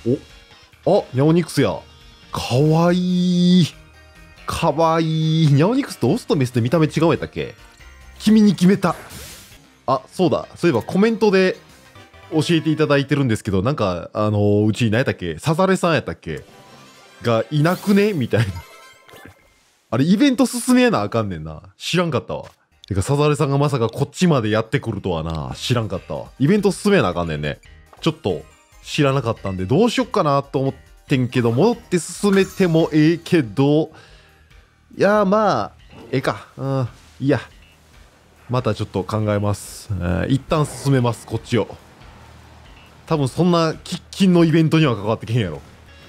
お、あ、ニャオニクスや。かわいい。かわいい。ニャオニクスとオスとメスで見た目違うんやったっけ？君に決めた。あ、そうだ。そういえばコメントで教えていただいてるんですけど、なんか、うち何やったっけ？サザレさんやったっけ？がいなくねみたいな。あれ、イベント進めなあかんねんな。知らんかったわ。てか、サザレさんがまさかこっちまでやってくるとはな。知らんかったわ。イベント進めなあかんねんね。ちょっと知らなかったんで、どうしよっかなと思ってんけど、戻って進めてもええけど、いやーまあ、ええか。うん、いいや。またちょっと考えます。一旦進めます、こっちを。多分そんな喫緊のイベントには関わってけへんやろ。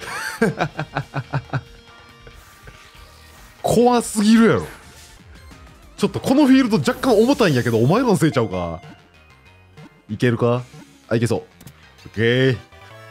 怖すぎるやろ。ちょっとこのフィールド若干重たいんやけど、お前らのせいちゃうか。いけるか？あ、いけそう。オッケー。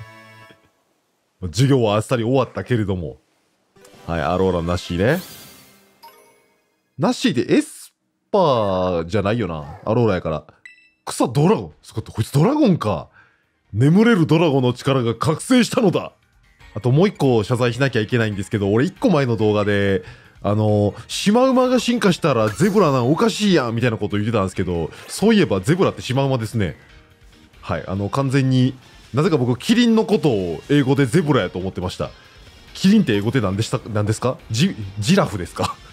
授業はあっさり終わったけれども。はい、アローラなしね。なしでエスパーじゃないよな。アローラやから。草ドラゴン。こいつドラゴンか。眠れるドラゴンの力が覚醒したのだ。あともう一個謝罪しなきゃいけないんですけど、俺一個前の動画で、シマウマが進化したらゼブラなんおかしいやんみたいなこと言ってたんですけど、そういえばゼブラってシマウマですね。はい、完全に、なぜか僕、キリンのことを英語でゼブラやと思ってました。キリンって英語で何ですか？ジラフですか？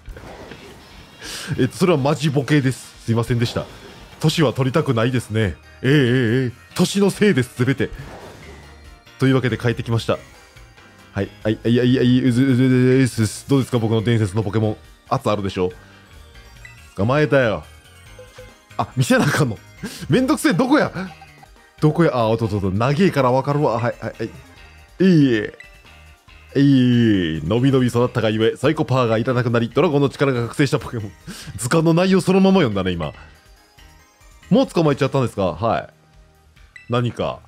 それはマジボケです。すいませんでした。年は取りたくないですね。年のせいです、すべて。というわけで帰ってきました。はい、はい、はい、はい、はい、どうですか、僕の伝説のポケモン。圧あるでしょ？捕まえたよ。あ、見せなあかんの。めんどくせえ、どこや？あ、おっとっとっと、長えからわかるわ。はい、はい、はい。のびのび育ったがゆえ、サイコパワーがいらなくなり、ドラゴンの力が覚醒したポケモン。図鑑の内容そのまま読んだね、今。もう捕まえちゃったんですか？はい。何か。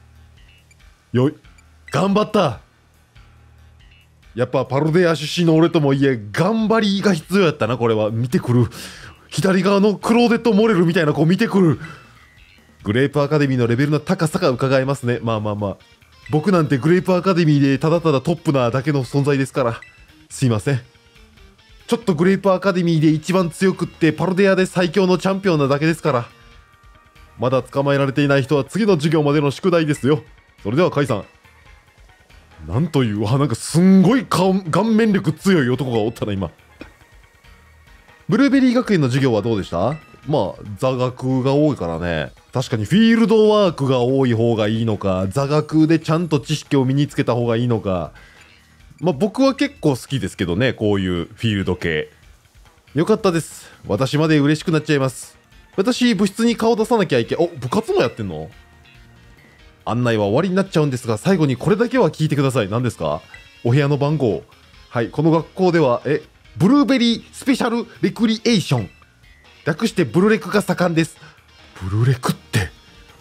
頑張った。やっぱパルデア出身の俺ともいえ、頑張りが必要やったな、これは。見てくる。左側のクローデット・モレルみたいな子見てくる。グレープアカデミーのレベルの高さが伺えますね。まあまあまあ。僕なんてグレープアカデミーでただただトップなだけの存在ですから。すいません。ちょっとグレープアカデミーで一番強くってパルデアで最強のチャンピオンなだけですから。まだ捕まえられていない人は次の授業までの宿題ですよ。それではカイさん。なんという、なんかすんごい顔面力強い男がおったな、今。ブルーベリー学園の授業はどうでした？まあ、座学が多いからね。確かにフィールドワークが多い方がいいのか、座学でちゃんと知識を身につけた方がいいのか。まあ僕は結構好きですけどね、こういうフィールド系。よかったです。私まで嬉しくなっちゃいます。私、部室に顔出さなきゃいけ、部活もやってんの？案内は終わりになっちゃうんですが、最後にこれだけは聞いてください。何ですか？お部屋の番号。はい、この学校では、ブルーベリースペシャルレクリエーション。略してブルレクが盛んです。ブルレクって。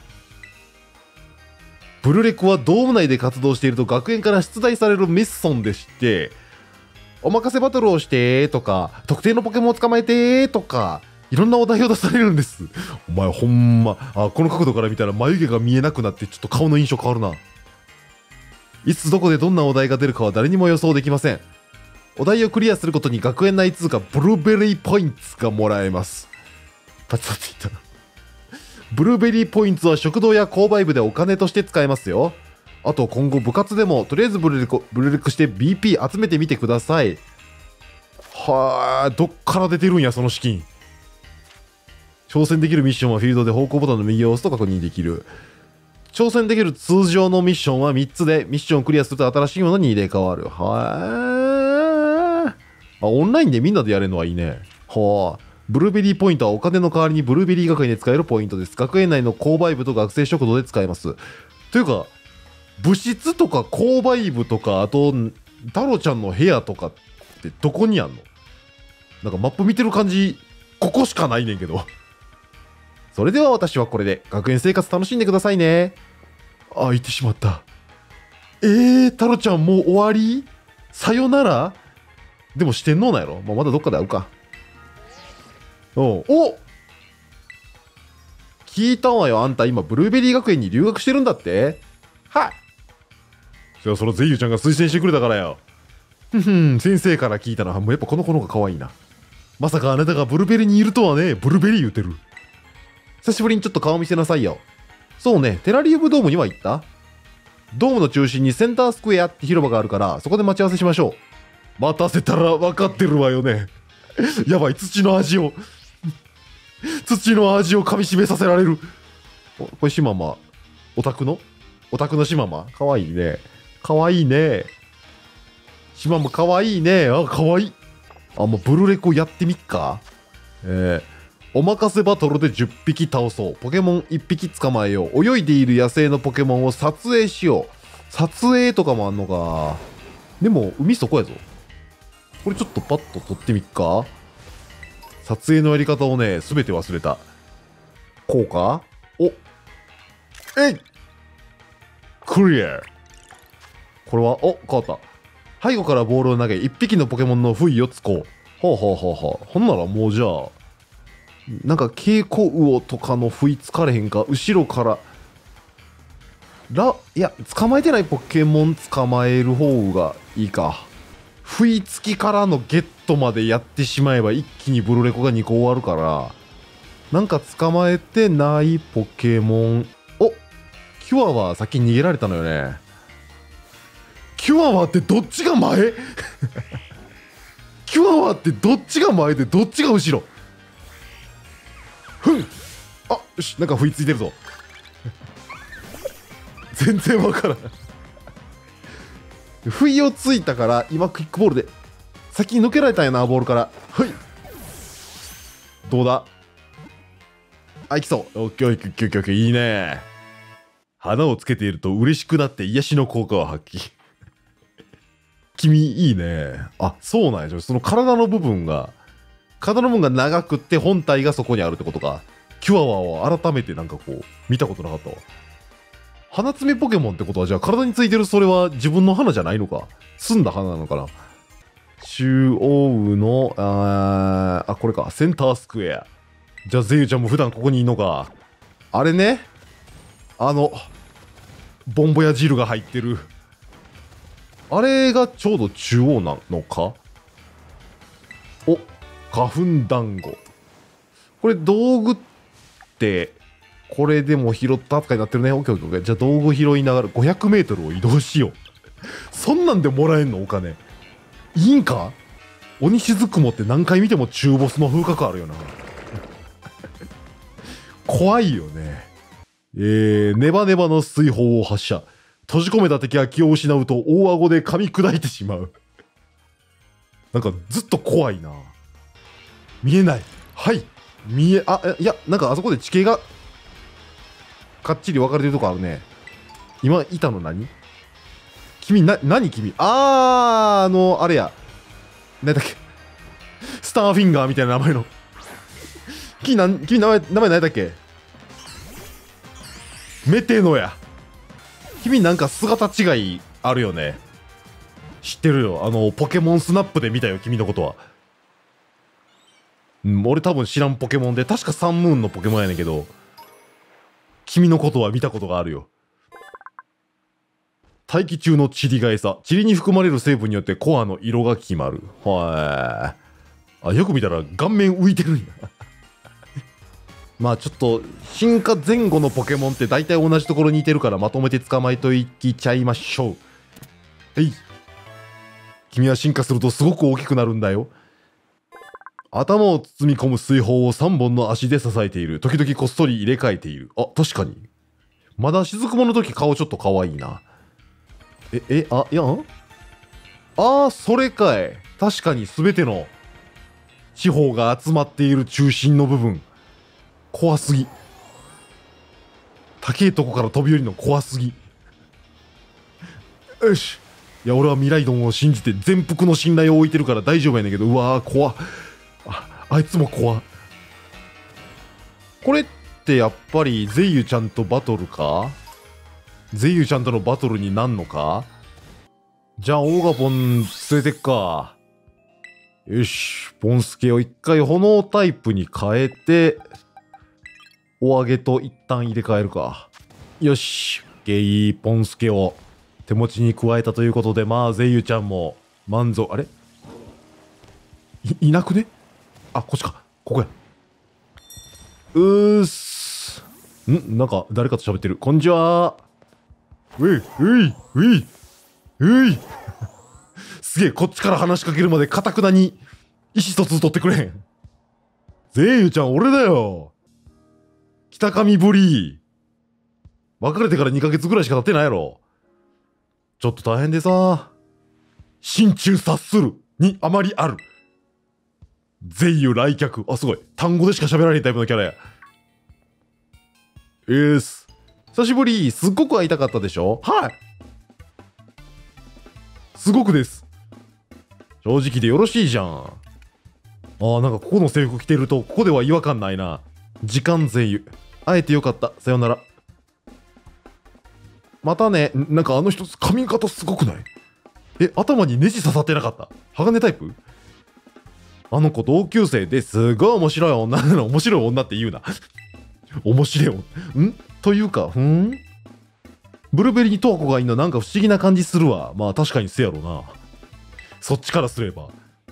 ブルレクはドーム内で活動していると学園から出題されるミッションでして、お任せバトルをしてとか、特定のポケモンを捕まえてとか、いろんなお題を出されるんです。お前ほんま、この角度から見たら眉毛が見えなくなってちょっと顔の印象変わるな。いつどこでどんなお題が出るかは誰にも予想できません。お題をクリアすることに学園内通貨ブルーベリーポイントがもらえます。パチパチ言ったな。ブルーベリーポイントは食堂や購買部でお金として使えますよ。あと今後部活でもとりあえずブルレクして BP 集めてみてください。はあ、どっから出てるんやその資金。挑戦できるミッションはフィールドで方向ボタンの右を押すと確認できる。挑戦できる通常のミッションは3つで、ミッションをクリアすると新しいものに入れ替わる。はあ。オンラインでみんなでやれるのはいいね。はあ。ブルーベリーポイントはお金の代わりにブルーベリー学園で使えるポイントです。学園内の購買部と学生食堂で使えます。というか、部室とか購買部とか、あと、太郎ちゃんの部屋とかってどこにあんの？なんかマップ見てる感じ、ここしかないねんけど。それでは私はこれで学園生活楽しんでくださいね。あ、行ってしまった。太郎ちゃんもう終わり？さよなら？でも四天王なんやろ？まだどっかで会うか。お聞いたわよ。あんた今ブルーベリー学園に留学してるんだって？はい。 いや、そのゼイユちゃんが推薦してくれたからよ。ふふん、先生から聞いたな。もうやっぱこの子の方が可愛いな。まさかあなたがブルベリにいるとはね。ブルベリ言うてる。久しぶりにちょっと顔見せなさいよ。そうね、テラリウムドームには行った？ドームの中心にセンタースクエアって広場があるから、そこで待ち合わせしましょう。待たせたら分かってるわよね。やばい、土の味を噛み締めさせられる。これシママ。オタクのシママかわいいね。かわいいね。シママかわいいね。あ、かわいい。あ、もうブルレコやってみっか。おまかせバトルで10匹倒そう。ポケモン1匹捕まえよう。泳いでいる野生のポケモンを撮影しよう。撮影とかもあんのか。でも、海そこやぞ。これちょっとパッと撮ってみっか。撮影のやり方をね、すべて忘れた。こうか？お、えい！クリア。これは、お、変わった。背後からボールを投げ、1匹のポケモンの不意をつこう。ほうほうほうほう。ほんならもうじゃあ、なんか蛍光魚とかの不意つかれへんか？後ろから、いや、捕まえてないポケモン捕まえる方がいいか。不意つきからのゲットまでやってしまえば一気にブルレコが2個終わるから、なんか捕まえてないポケモン。お、キュアは先に逃げられたのよね。キュアはってどっちが前キュアはってどっちが前でどっちが後ろ？ふん、あ、よし、なんか不意ついてるぞ。全然わからん。不意をついたから今クイックボールで先に抜けられたんやな、ボールから。はい、どうだ？あ、いきそう。オッケーオッケーオッケーオッケー、いいね。花をつけていると嬉しくなって癒しの効果を発揮。君いいね。あ、そうなんや。その体の部分が長くって本体がそこにあるってことか。キュアワを改めてなんかこう見たことなかったわ。花爪ポケモンってことは、じゃあ体についてるそれは自分の花じゃないのか。澄んだ花なのかな。中央のこれか、センタースクエア。じゃあゼイユちゃんも普段ここにいんのか。あれね、ボンボヤ汁が入ってるあれがちょうど中央なのか。お、花粉団子。これ道具ってこれでも拾った扱いになってるね。オッケーオッケーオッケー。じゃあ道具拾いながら500メートルを移動しよう。そんなんでもらえんの？お金いいんか。鬼しずくもって何回見ても中ボスの風格あるよな。怖いよね。ネバネバの水砲を発射。閉じ込めた敵が気を失うと大顎で噛み砕いてしまう。なんかずっと怖いな。見えない。はい。いや、なんかあそこで地形がかっちり分かれてるとこあるね。今いたの何？君何君？あれや。何だっけ？スターフィンガーみたいな名前の。君名前何だっけ？メテノや。君なんか姿違いあるよね。知ってるよ。ポケモンスナップで見たよ、君のことは。俺多分知らんポケモンで、確かサンムーンのポケモンやねんけど、君のことは見たことがあるよ。大気中の塵が餌。塵に含まれる成分によってコアの色が決まる。はい。あ、よく見たら顔面浮いてるんや。まあちょっと、進化前後のポケモンって大体同じところにいてるからまとめて捕まえといきちゃいましょう。はい。君は進化するとすごく大きくなるんだよ。頭を包み込む水泡を3本の足で支えている。時々こっそり入れ替えている。あ、確かに。まだ雫もの時顔ちょっと可愛いな。いやんそれかい。確かに全ての地方が集まっている中心の部分。怖すぎ。高いとこから飛び降りるの怖すぎ。よし。いや、俺は未来ドンを信じて全幅の信頼を置いてるから大丈夫やねんけど、うわー、怖っ。あいつも怖っ。これってやっぱりゼイユちゃんとバトルか？ゼイユちゃんとのバトルになんのか？じゃあ、オーガボン連れてっか。よし、ボンスケを一回炎タイプに変えて、お揚げと一旦入れ替えるか。よし、ゲイポンスケを手持ちに加えたということで、まあ、ゼイユちゃんも満足。あれいなくね？あ、こっちか。ここや。なんか、誰かと喋ってる。こんにちは。すげえ、こっちから話しかけるまで、かたくなに、意思疎通取ってくれへん。ゼイユちゃん、俺だよ。北上ブリー。別れてから2ヶ月ぐらいしか経ってないやろ。ちょっと大変でさ。心中察するにあまりある。ゼイユ来客。あ、すごい。単語でしか喋られへんタイプのキャラや。久しぶり。すっごく会いたかったでしょ？はい。すごくです。正直でよろしいじゃん。なんかここの制服着てると、ここでは違和感ないな。時間ゼイユ。会えてよかった。さよなら。またね。なんかあの人、髪型すごくない？頭にネジ刺さってなかった？鋼タイプ？あの子同級生ですごい面白い女なの。面白い女って言うな。面白い女。というか、ブルーベリーにトワコがいんのなんか不思議な感じするわ。まあ確かにせやろな。そっちからすれば。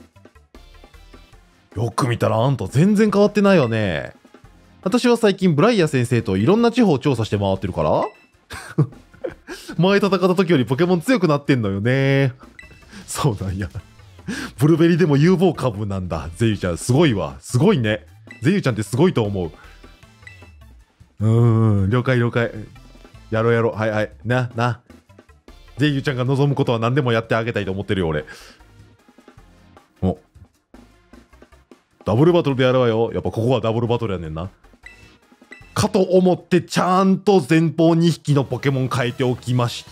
よく見たらあんた全然変わってないわね。私は最近ブライア先生といろんな地方を調査して回ってるから前戦った時よりポケモン強くなってんのよね。そうなんや。ブルベリーでも有望株なんだ。ゼユちゃんすごいわ。すごいね。ゼユちゃんってすごいと思う。了解了解。やろうやろう。はいはい。な。ゼユちゃんが望むことは何でもやってあげたいと思ってるよ、俺。お。ダブルバトルでやるわよ。やっぱここはダブルバトルやねんな。かと思ってちゃんと前方2匹のポケモン変えておきました。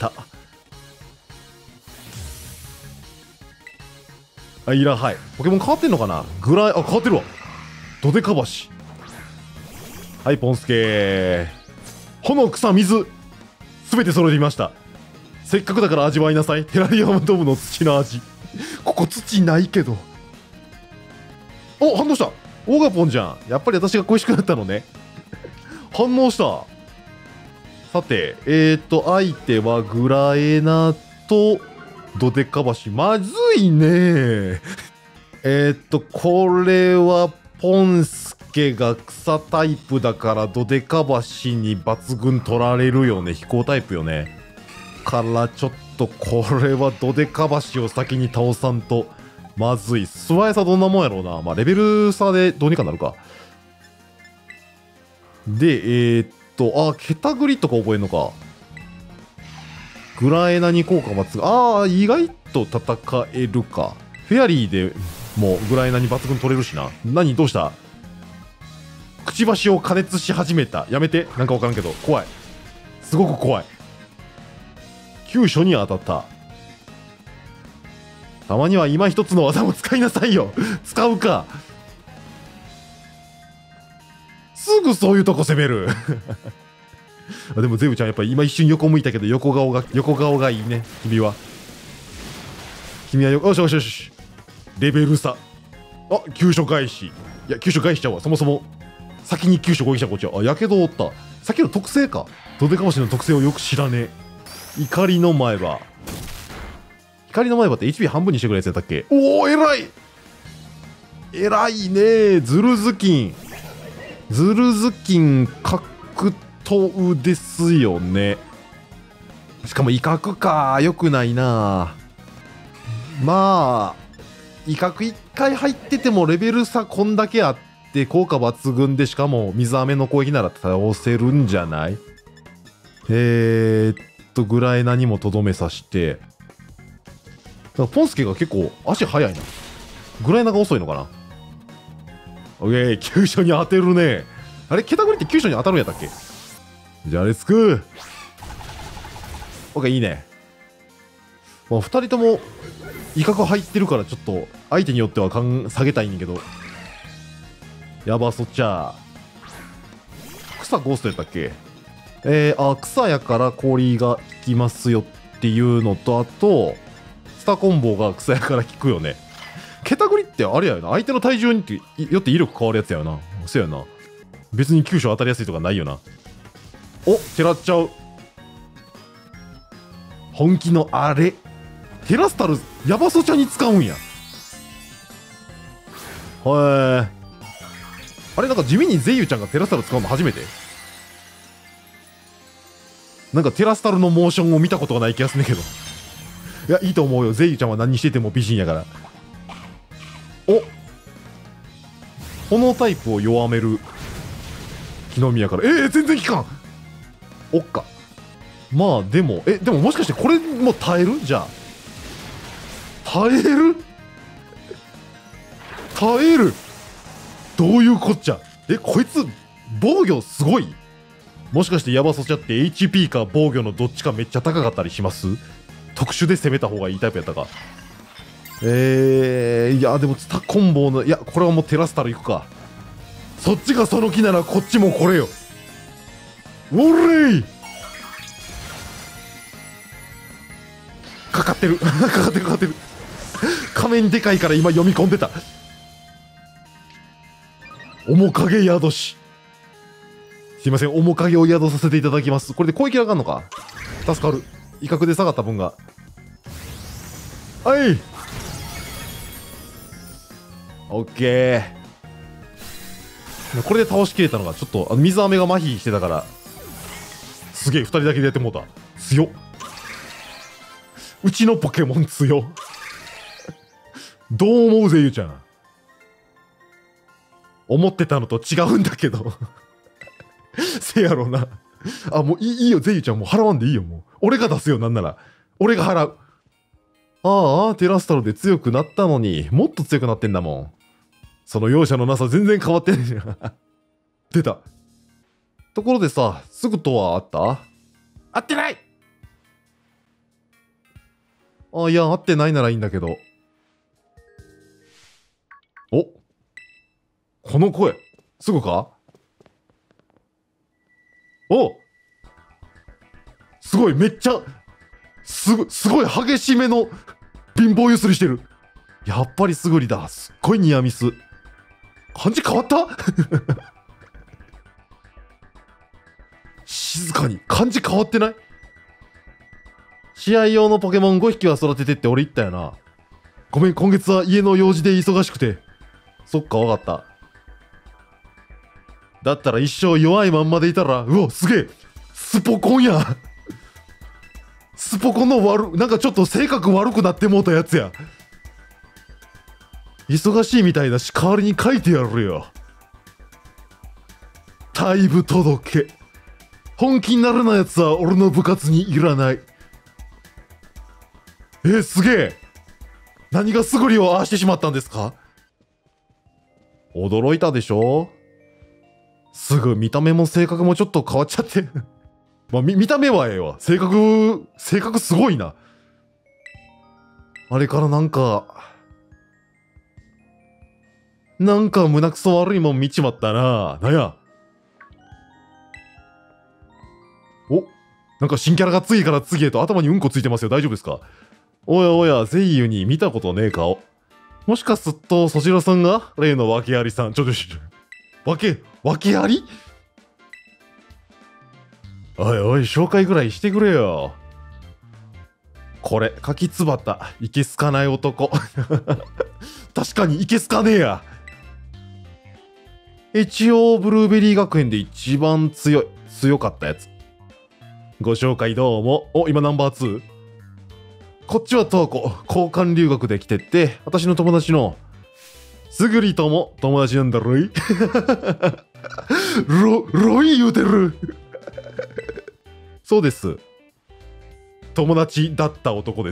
はい。ポケモン変わってんのかな？変わってるわ。ドデカバシ。はい、ポンスケー。炎、草、水。すべて揃えてみました。せっかくだから味わいなさい。テラリアムドームの土の味。ここ土ないけど。お、反応した。オーガポンじゃん。やっぱり私が恋しくなったのね。反応した。さて、相手はグラエナと、ドデカバシ。まずいね。これは、ポンスケが草タイプだから、ドデカバシに抜群取られるよね。飛行タイプよね。からちょっと、これはドデカバシを先に倒さんと、まずい。素早さどんなもんやろうな。まあ、レベル差でどうにかなるか。で、ケタグリとか覚えんのか。グラエナに効果抜群。意外と戦えるか。フェアリーでもうグラエナに抜群取れるしな。何どうした？くちばしを加熱し始めた。やめて。なんかわからんけど。怖い。すごく怖い。急所に当たった。たまには今一つの技も使いなさいよ。使うか。すぐそういうとこ攻める。でもゼウちゃんやっぱり今一瞬横向いたけど横顔がいいね。君はよし。レベル差。急所返し。いや急所返しちゃうわ。そもそも先に急所攻撃したこっちは。やけど負った。さっきの特性か。ドデカバシの特性をよく知らねえ。怒りの前歯って HP 半分にしてくれるやつやったっけ？おお、偉いね。ズルズキン格闘ですよね。しかも威嚇か。よくないな。まあ威嚇1回入っててもレベル差こんだけあって効果抜群で、しかも水飴の攻撃なら倒せるんじゃない？グラエナにもとどめさして、ポンスケが結構足速いな。グラエナが遅いのかな。オッケー、急所に当てるね。あれケタグリって急所に当たるんやったっけ？じゃあレツクー。オッケー、いいね。まあ、2人とも威嚇入ってるからちょっと相手によっては下げたいんやけど。やばそっちゃ。草ゴーストやったっけ？草やから氷が効きますよっていうのと、あとスターコンボが草やから効くよね。ケタグリってあれやよな。相手の体重によって威力変わるやつやよな。そうやな。別に急所当たりやすいとかないよな。お、てらっちゃう。 本気のあれ。テラスタル、ヤバソちゃんに使うんや。はい。あれ、なんか地味にゼイユちゃんがテラスタル使うの初めて？なんかテラスタルのモーションを見たことがない気がするんだけど。いや、いいと思うよ。ゼイユちゃんは何してても美人やから。お、炎タイプを弱める木の実やから。全然効かん。おっか。まあでも、でももしかしてこれも耐える？じゃあ耐える？耐える？どういうこっちゃ。こいつ防御すごい？もしかしてヤバソチャって HP か防御のどっちかめっちゃ高かったりします？特殊で攻めた方がいいタイプやったか。いやでもツタコンボの、いやこれはもうテラスタルいくか。そっちがその気ならこっちもこれよ。おれい。かかってるかかってるかかってる。仮面でかいから今読み込んでた。面影宿し。すいません、面影を宿させていただきます。これで攻撃上がんのか。助かる。威嚇で下がった分が。はい。オッケー。これで倒しきれたのがちょっと水飴が麻痺してたから。すげえ、2人だけでやってもうた。強っ。うちのポケモン強っ。どう思うぜ、ゆうちゃん。思ってたのと違うんだけど。せやろな。もういいよ、ゼイユちゃんもう払わんでいいよ、もう。俺が出すよ、なんなら。俺が払う。テラスタルで強くなったのに、もっと強くなってんだもん。その容赦のなさ全然変わってないじゃん。出た。ところでさ、すぐとはあった？会ってない！いや、会ってないならいいんだけど。お、この声、すぐか？お、すごい、めっちゃ、すごい激しめの貧乏ゆすりしてる。やっぱりすぐりだ。すっごいニアミス。感じ変わった？静かに。感じ変わってない？試合用のポケモン5匹は育ててって俺言ったよな。ごめん、今月は家の用事で忙しくて。そっか、わかった。だったら一生弱いまんまでいたら、うわ、すげえスポコンや。スポコンのなんかちょっと性格悪くなってもうたやつや。忙しいみたいだし代わりに書いてやるよ。退部届。本気にならないやつは俺の部活にいらない。すげえ。何がすぐりをああしてしまったんですか？驚いたでしょ？すぐ見た目も性格もちょっと変わっちゃって。まあ、見た目はええわ。性格すごいな。あれからなんか胸くそ悪いもん見ちまったな。なんや。お、なんか新キャラが次から次へと頭にうんこついてますよ。大丈夫ですか？おやおや、ゼイユに見たことねえ顔。もしかすっとそちらさんが例の訳ありさん。訳あり？おいおい、紹介ぐらいしてくれよ。これ、柿つばた、いけすかない男。確かにいけすかねえや。一応、ブルーベリー学園で一番強かったやつ。ご紹介どうも。今ナンバー 2？ こっちはトウコ。交換留学で来てって、私の友達の、すぐりとも友達なんだろい。ロイ言うてる。そうです。友達だった男です。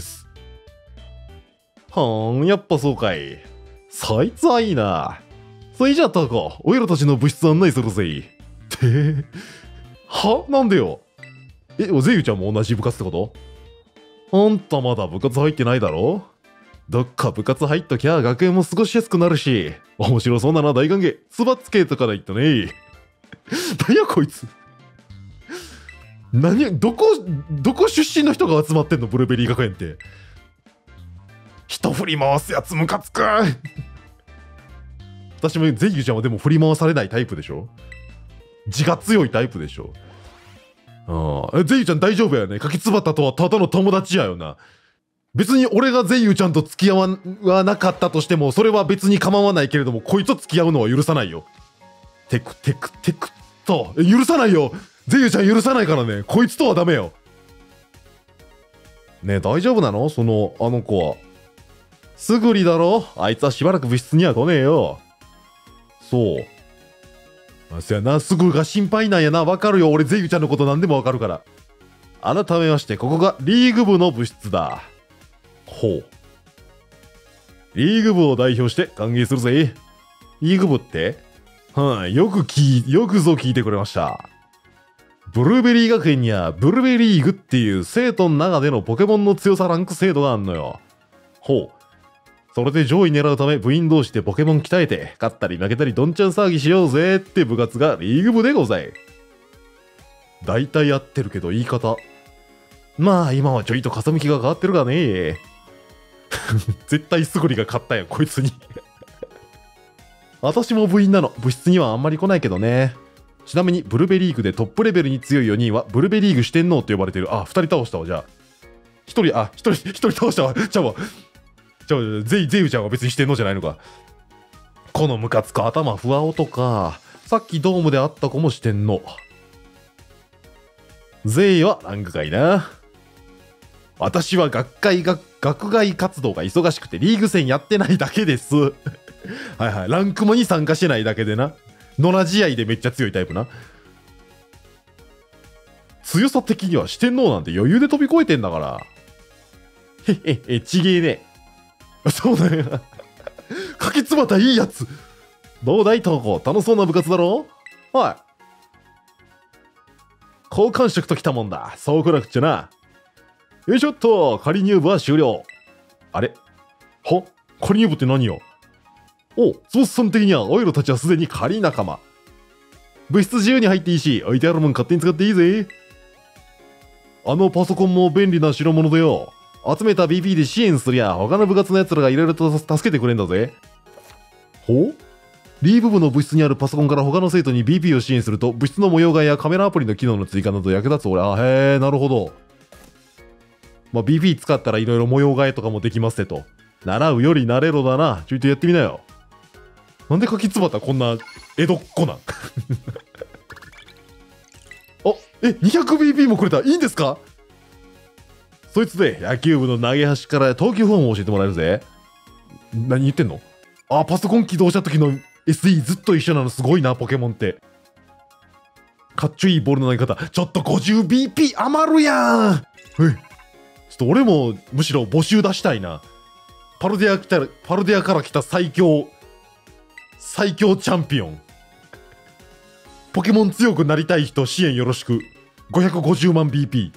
やっぱそうかい。そいつはいいな。それじゃあトウコ、おいらたちの部室案内するぜ。なんでよ。ゼイユちゃんも同じ部活ってこと？あんたまだ部活入ってないだろ？どっか部活入っときゃ学園も過ごしやすくなるし、面白そうなら大歓迎。つばつけとかで言ったね。何やこいつ。どこ出身の人が集まってんの？ブルーベリー学園って。人振り回すやつムカつく。私もゼイユちゃんはでも振り回されないタイプでしょ？自が強いタイプでしょ？ ゼユちゃん大丈夫やね。柿つばたとはただの友達やよな。別に俺がゼユちゃんと付き合わなかったとしても、それは別に構わないけれども、こいつと付き合うのは許さないよ。テクと。許さないよ。ゼユちゃん許さないからね。こいつとはダメよ。ねえ、大丈夫なの？あの子は。すぐりだろ？あいつはしばらく部室には来ねえよ。そう。そやな、すぐが心配なんやな。わかるよ。俺、ゼユちゃんのこと何でもわかるから。改めまして、ここがリーグ部の部室だ。ほう。リーグ部を代表して歓迎するぜ。リーグ部って？よくぞ聞いてくれました。ブルーベリー学園にはブルベリーグっていう生徒の中でのポケモンの強さランク制度があんのよ。ほう。それで上位狙うため部員同士でポケモン鍛えて、勝ったり負けたりどんちゃん騒ぎしようぜって部活がリーグ部でござい。大体合ってるけど言い方。まあ今はちょいと風向きが変わってるがね。絶対すぐりが勝ったやん、こいつに。私も部員なの。部室にはあんまり来ないけどね。ちなみにブルベリーグでトップレベルに強い4人はブルベリーグ四天王って呼ばれてる。あ、2人倒したわ、じゃあ。1人倒したわ。ちゃうわ。ゼユちゃんは別に四天王じゃないのか。このムカつく頭ふわおとか。さっきドームで会った子も四天王。ゼイはランク外な。私は学外活動が忙しくてリーグ戦やってないだけです。はいはい。ランクもに参加してないだけでな。野良試合でめっちゃ強いタイプな。強さ的には四天王なんて余裕で飛び越えてんだから。ちげえね。そうだよ。柿つばたいいやつ。どうだい東子、楽しそうな部活だろ？はい。交換色ときたもんだ。そうこなくちゃな。よいしょっと、仮入部は終了。あれ？仮入部って何よ？お、つぼさん的にはオイルたちはすでに仮仲間。部室自由に入っていいし、置いてあるもん勝手に使っていいぜ。あのパソコンも便利な代物でよ。集めた BP で支援すりゃ他の部活のやつらがいろいろと助けてくれんだぜ。リーブ部の部室にあるパソコンから他の生徒に BP を支援すると部室の模様替えやカメラアプリの機能の追加など役立つ。俺、へえ、なるほど。BP 使ったらいろいろ模様替えとかもできますってと。習うより慣れろだな。ちょいとやってみなよ。なんで柿つばたこんな江戸っ子なん？200BP もくれた。いいんですか？そいつで野球部の投げ端から投球フォームを教えてもらえるぜ。何言ってんの？パソコン起動した時の SE ずっと一緒なのすごいな、ポケモンって。かっちょいいボールの投げ方。ちょっと 50BP 余るやん。ちょっと俺もむしろ募集出したいな。パルデアから来た最強チャンピオン。ポケモン強くなりたい人支援よろしく。550万 BP。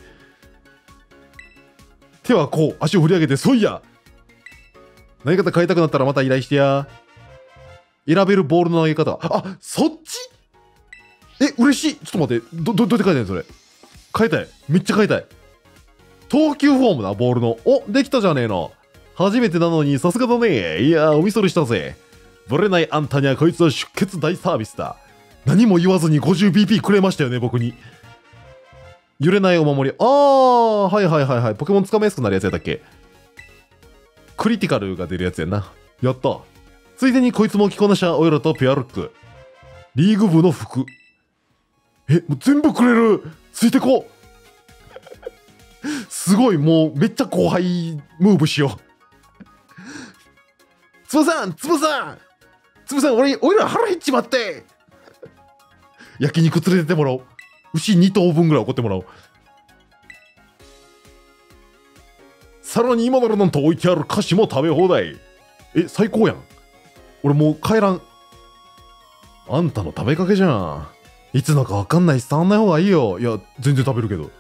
手はこう、足を振り上げて、そいや。投げ方変えたくなったらまた依頼してや。選べるボールの投げ方。そっち？嬉しい。ちょっと待って。どうやって変えたいのそれ。変えたい。めっちゃ変えたい。投球フォームだ、ボールの。できたじゃねえの。初めてなのにさすがだね。いやー、おみそれしたぜ。ブレないあんたにはこいつは出血大サービスだ。何も言わずに 50BP くれましたよね、僕に。揺れないお守り。はい。ポケモンつかめやすくなるやつやったっけ？クリティカルが出るやつやな。やった。ついでにこいつも着こなしたオイルとピュアルック。リーグ部の服。もう全部くれる。ついてこ。すごい、もうめっちゃ後輩ムーブしよう。つぶさん、俺ら腹減っちまって。焼肉連れてってもらおう。牛2頭分ぐらい怒ってもらおう。さらに今ならなんと置いてある菓子も食べ放題。最高やん。俺もう帰らん。あんたの食べかけじゃん。いつのかわかんないし触んない方がいいよ。いや、全然食べるけど。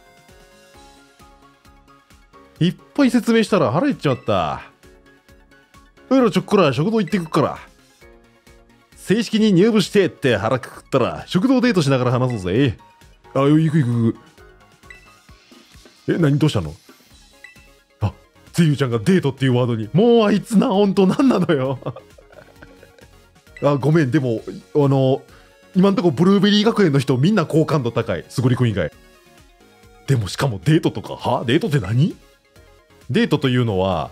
いっぱい説明したら腹減っちまった。おいらちょっくら食堂行ってくっから。正式に入部してって腹くくったら食堂デートしながら話そうぜ。行く。何どうしたの？ゼユちゃんがデートっていうワードに。もうあいつな、ほんとなんなのよ。ごめん、でも、今んとこブルーベリー学園の人みんな好感度高い。すごりくん以外。 でもしかもデートとか、デートって何？デートというのは、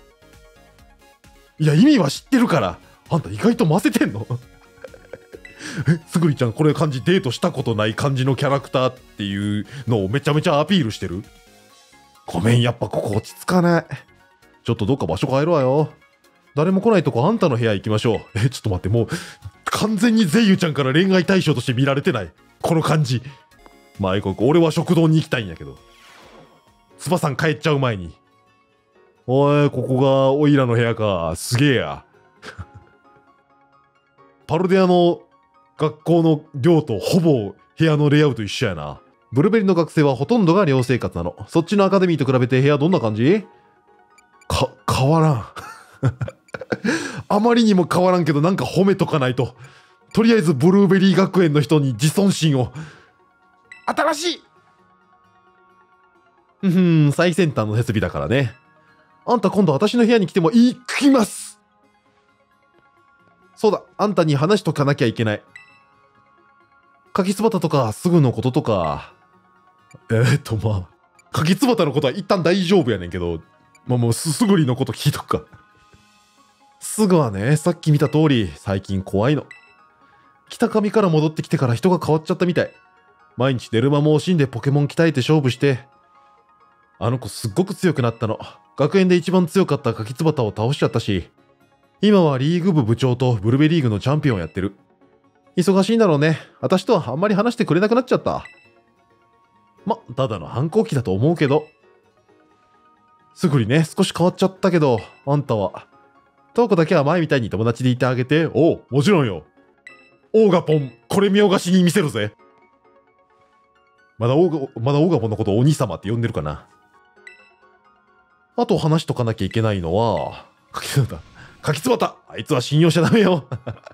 いや意味は知ってるから。あんた意外と混ぜてんの？すぐりちゃんこれ感じデートしたことない感じのキャラクターっていうのをめちゃめちゃアピールしてる。ごめん、やっぱここ落ち着かない。ちょっとどっか場所変えるわよ。誰も来ないとこあんたの部屋行きましょう。ちょっと待って、もう完全にゼイユちゃんから恋愛対象として見られてない。この感じ。まあ俺は食堂に行きたいんやけど。つばさん帰っちゃう前に。おい、ここがオイラの部屋か。すげえや。パルデアの学校の寮とほぼ部屋のレイアウト一緒やな。ブルベリの学生はほとんどが寮生活なの。そっちのアカデミーと比べて部屋どんな感じ？変わらん。あまりにも変わらんけどなんか褒めとかないと。とりあえずブルーベリー学園の人に自尊心を。新しい。最先端の設備だからね。あんた今度私の部屋に来ても行きます。そうだ、あんたに話しとかなきゃいけない。柿つばたとかすぐのこととか。柿つばたのことは一旦大丈夫やねんけど、もうすぐりのこと聞いとくか。すぐはね、さっき見た通り、最近怖いの。北上から戻ってきてから人が変わっちゃったみたい。毎日寝る間も惜しんでポケモン鍛えて勝負して。あの子すっごく強くなったの。学園で一番強かった柿つばたを倒しちゃったし、今はリーグ部部長とブルベリーグのチャンピオンやってる。忙しいんだろうね。私とはあんまり話してくれなくなっちゃった。ただの反抗期だと思うけど。すぐにね、少し変わっちゃったけど、あんたは。トークだけは前みたいに友達でいてあげて。おう、もちろんよ。オーガポン、これ見よがしに見せるぜ。まだオーガポンのことをお兄様って呼んでるかな。あと話しとかなきゃいけないのは、柿つばた、あいつは信用しちゃダメよ。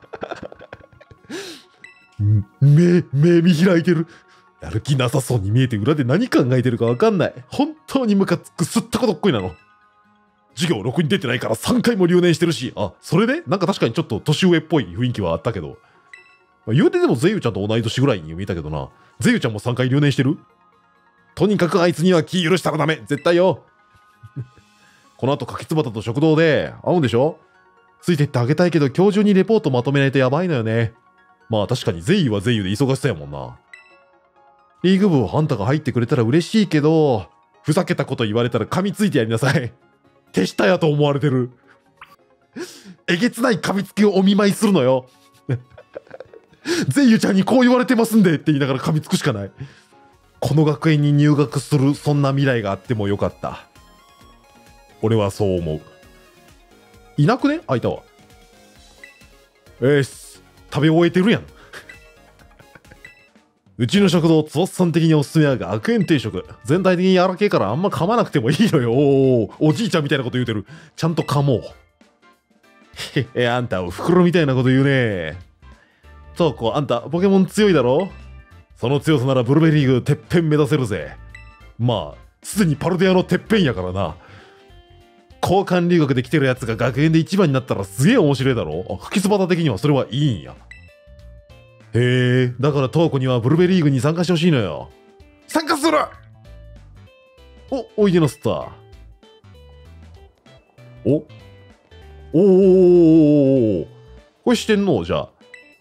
目見開いてる。やる気なさそうに見えて裏で何考えてるかわかんない。本当にムカつくすったことっこいなの。授業ろくに出てないから3回も留年してるし、それでなんか確かにちょっと年上っぽい雰囲気はあったけど。言うてでもゼイユちゃんと同い年ぐらいに見えたけどな。ゼイユちゃんも3回留年してる？とにかくあいつには気許したらダメ。絶対よ。この後柿つばたと食堂で会うんでしょ？ついてってあげたいけど今日中にレポートまとめないとやばいのよね。まあ確かにゼイユはゼイユで忙しそうやもんな。リーグ部あんたが入ってくれたら嬉しいけど、ふざけたこと言われたら噛みついてやりなさい。手下やと思われてる。えげつない噛みつきをお見舞いするのよ。ゼイユちゃんにこう言われてますんでって言いながら噛みつくしかない。この学園に入学するそんな未来があってもよかった。俺はそう思う。いなくね？あ、いたわ。食べ終えてるやん。うちの食堂、つばさん的におすすめは学園定食。全体的に柔らけえからあんま噛まなくてもいいのよ。おじいちゃんみたいなこと言うてる。ちゃんと噛もう。あんたおふくろみたいなこと言うね。そうこう、あんたポケモン強いだろ？その強さならブルベリーグてっぺん目指せるぜ。まあ、すでにパルデアのてっぺんやからな。交換留学で来てるやつが学園で一番になったらすげえ面白いだろ？吹きつばた的にはそれはいいんや。へえ、だからトウコにはブルベリーグに参加してほしいのよ。参加する！おいでなすった。これしてんの？じゃあ。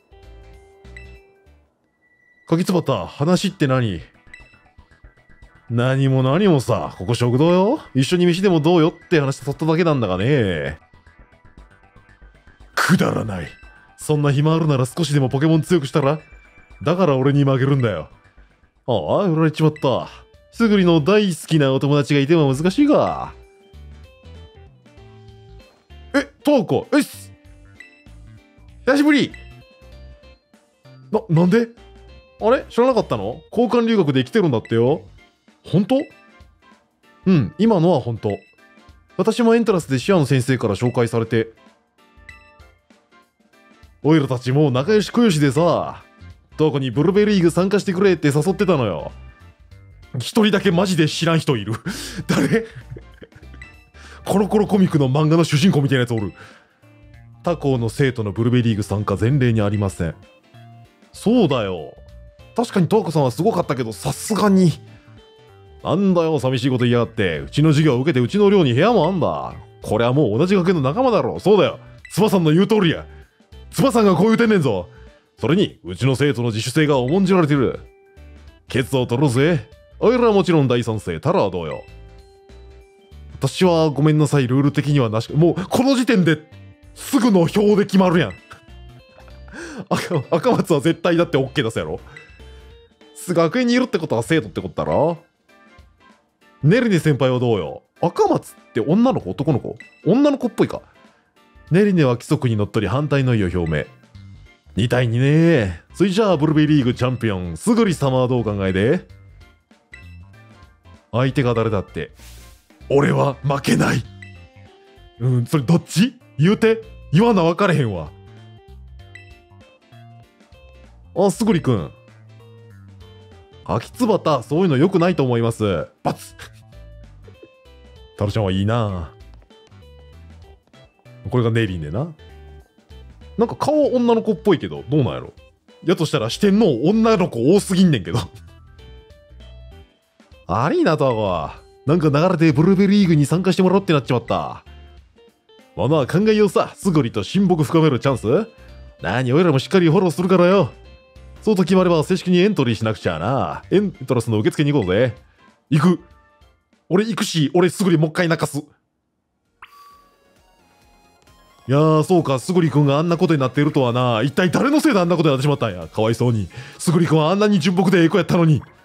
柿つばた、話って何？何もさ、ここ食堂よ。一緒に飯でもどうよって話誘っただけなんだがね。くだらない。そんな暇あるなら少しでもポケモン強くしたら？だから俺に負けるんだよ。売られちまった。すぐりの大好きなお友達がいても難しいが。トウコ、よし！久しぶり！なんで？あれ？知らなかったの？交換留学で来てるんだってよ。本当？うん、今のは本当。私もエントラスでシアの先生から紹介されて。おいらたちもう仲良し小良しでさ、トウコにブルベリーグ参加してくれって誘ってたのよ。一人だけマジで知らん人いる。誰？コロコロコミックの漫画の主人公みたいなやつおる。他校の生徒のブルベリーグ参加前例にありません。そうだよ。確かにトウコさんはすごかったけど、さすがに。 なんだよ、寂しいこと言いやがって。うちの授業を受けてうちの寮に部屋もあんだ。これはもう同じ学園の仲間だろ。そうだよ。つばさんの言う通りや。つばさんがこう言うてんねんぞ。それに、うちの生徒の自主性が重んじられてる。ケツを取ろうぜ。おいらはもちろん大賛成。タラはどうよ。私はごめんなさい。ルール的にはなし。もう、この時点ですぐの表で決まるやん。赤松は絶対だって OK 出すやろ。学園にいるってことは生徒ってことだろ。ネリネ先輩はどうよ。赤松って女の子男の子女の子っぽいか。ネリネは規則にのっとり反対の意を表明。2対2ね。それじゃあブルベリーグチャンピオンすぐり様はどう考えで。相手が誰だって。俺は負けない。それどっち言うて。言わな分かれへんわ。あ、すぐりくん。秋つばた、そういうの良くないと思います。バツタロちゃんはいいな。これがネイリーねな。なんか顔女の子っぽいけど、どうなんやろ。やとしたら四天王女の子多すぎんねんけど。ありーな、タワー。なんか流れてブルーベリーグに参加してもらおうってなっちまった。まあまあ考えようさ。すぐりと親睦深めるチャンス。なに、おいらもしっかりフォローするからよ。そうと決まれば正式にエントリーしなくちゃな。エントラスの受付に行こうぜ。行く。俺行くし、俺すぐりもう一回泣かす。いやー、そうか、すぐりくんがあんなことになっているとはな。一体誰のせいであんなことになってしまったんや。かわいそうに。すぐりくんはあんなに純朴でええ子やったのに。